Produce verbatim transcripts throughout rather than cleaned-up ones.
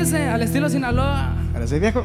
dice, al estilo Sinaloa. Gracias, viejo.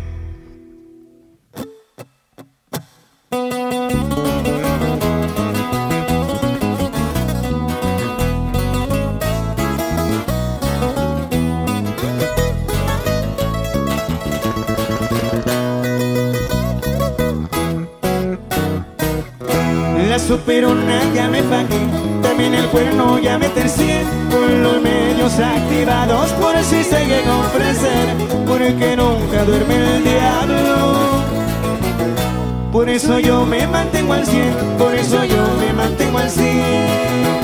La superona ya me pagué, también el cuerno ya me tercié, con los medios activados por si se llega a ofrecer, porque nunca duerme el diablo. Por eso yo me mantengo al cien, por eso yo me mantengo al cien.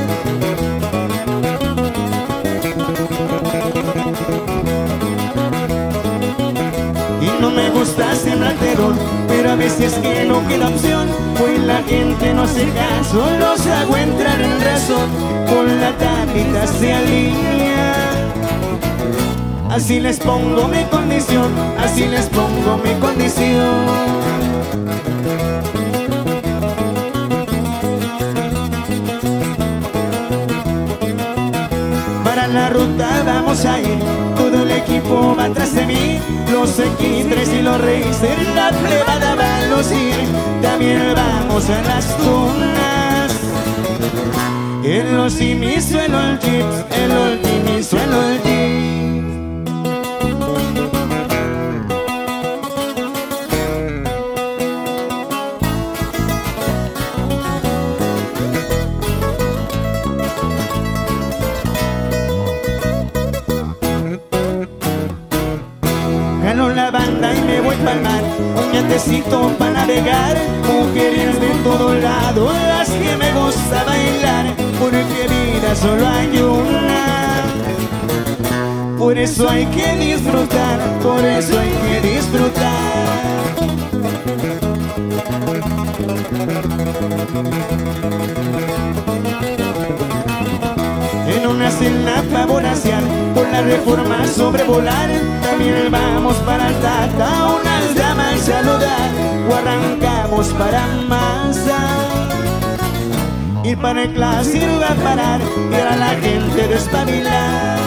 Y no me gusta sembrar terror, pero a veces que no queda opción, pues la gente no hace caso, los hago entrar en razón, con la tapita se alinea. Así les pongo mi condición, así les pongo mi condición. Para la ruta vamos a ir, todo el equipo va atrás de mí, los X tres y los Racer, la plebada va a lucir, también vamos a las tunas. El ultimi suelo el chips, el ultimi suelo el chips. Gano la banda y me voy pa'l mar, un yatecito para navegar, mujeres de todo lado, las que me gusta bailar, porque vida solo hay una. Por eso hay que disfrutar, por eso hay que disfrutar. En una cena favoracial, por la Reforma sobrevolar, también vamos para el Tata, unas damas saludar, o arrancamos para Masa. Ir para el Clase va a parar, y a la gente despabilar.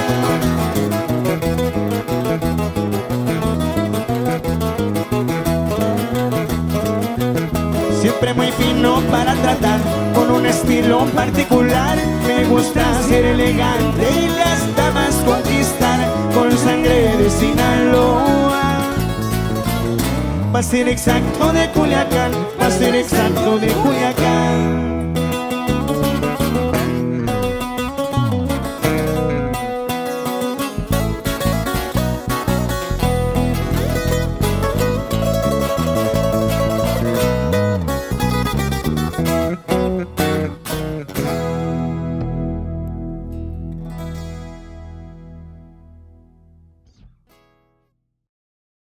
Siempre muy fino para tratar, con un estilo particular. Me gusta ser elegante y las damas conquistar, con sangre de Sinaloa. Pa' ser exacto de Culiacán, pa' ser exacto de Culiacán.